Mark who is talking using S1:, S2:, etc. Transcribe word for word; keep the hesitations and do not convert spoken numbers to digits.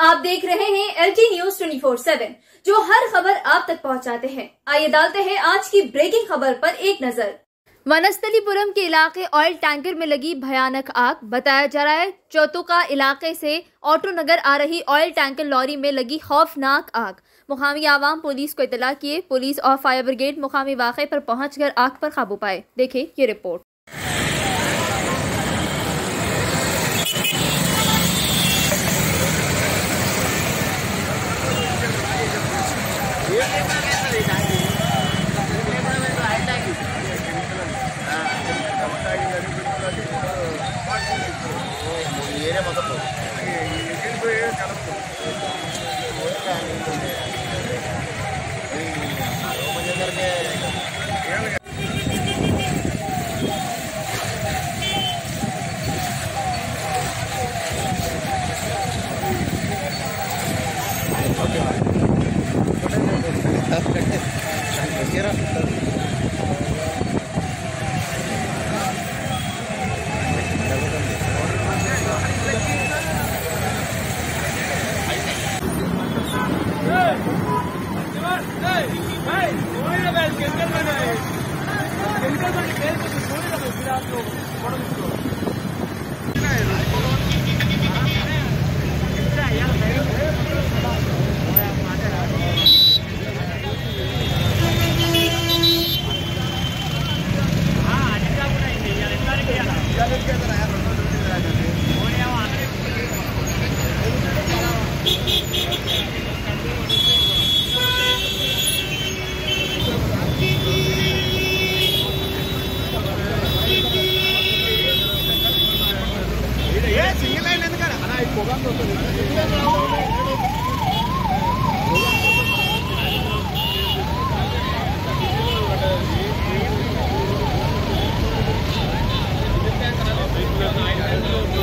S1: आप देख रहे हैं L T news twenty four seven, जो हर खबर आप तक पहुंचाते हैं। आइए डालते हैं आज की ब्रेकिंग खबर पर एक नजर। वनस्थलीपुरम के इलाके ऑयल टैंकर में लगी भयानक आग। बताया जा रहा है चौतुका इलाके से ऑटो नगर आ रही ऑयल टैंकर लॉरी में लगी खौफनाक आग। मुकामी आवाम पुलिस को इतला किए। पुलिस और फायर ब्रिगेड मुकामी वाक़े पर पहुंचकर आग पर काबू पाए। देखें ये रिपोर्ट।
S2: I